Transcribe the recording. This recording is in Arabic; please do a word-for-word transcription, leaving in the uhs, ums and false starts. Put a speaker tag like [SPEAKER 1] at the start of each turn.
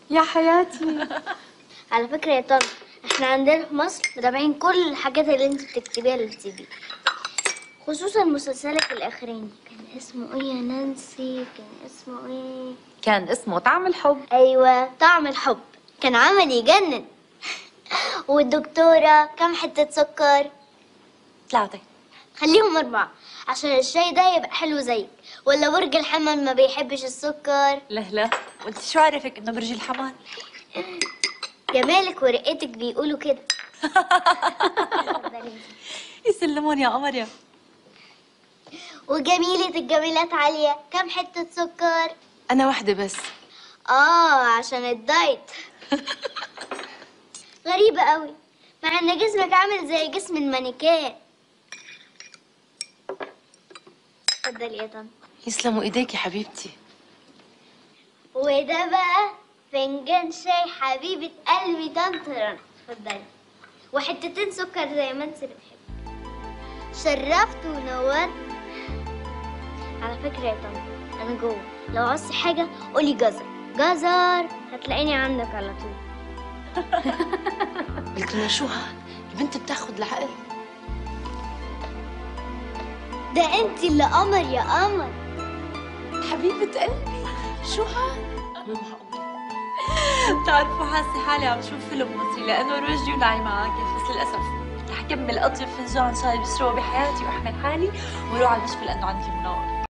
[SPEAKER 1] يا حياتي.
[SPEAKER 2] على فكرة يا طنط، احنا عندنا في مصر متابعين كل الحاجات اللي انت بتكتبيها للتي في، خصوصا مسلسلك الاخراني. كان اسمه ايه يا نانسي؟ كان اسمه ايه؟
[SPEAKER 1] كان اسمه طعم الحب.
[SPEAKER 2] ايوه، طعم الحب. كان عمل يجنن. والدكتورة كم حتة سكر؟
[SPEAKER 1] ثلاثة.
[SPEAKER 2] خليهم أربعة عشان الشاي ده يبقى حلو زيك. ولا برج الحمل ما بيحبش السكر؟
[SPEAKER 1] لا لا، وانت شو عرفك انه برج الحمل؟
[SPEAKER 2] جمالك ورقتك بيقولوا كده.
[SPEAKER 1] يسلمون يا قمر. يا
[SPEAKER 2] وجميلة الجميلات عالية كم حتة سكر؟
[SPEAKER 1] انا واحدة بس.
[SPEAKER 2] اه، عشان الدايت. غريبة قوي، مع ان جسمك عامل زي جسم المانيكان. اتفضلي يا طنط.
[SPEAKER 1] يسلموا ايديك يا حبيبتي.
[SPEAKER 2] وده بقى فنجان شاي حبيبة قلبي طنط رنا. اتفضلي، وحتتين سكر زي ما انت بتحبي. شرفت ونورت. على فكرة يا طنط، انا جوه، لو عاوزتي حاجة قولي جزر جزر، هتلاقيني عندك على طول.
[SPEAKER 1] قلت لها شو هاد؟ البنت بتاخد العقل.
[SPEAKER 2] ده انت اللي قمر يا قمر.
[SPEAKER 1] حبيبة قلبي، شو هاد؟ بتعرفوا حاسة حالي عم شوف فيلم مصري لأنه روجي وناعي معاكي، بس للأسف رح كمل أطيب فنجان شاي بشربه بحياتي وأحمل حالي وأروح على المشفى لأنه عندي منار.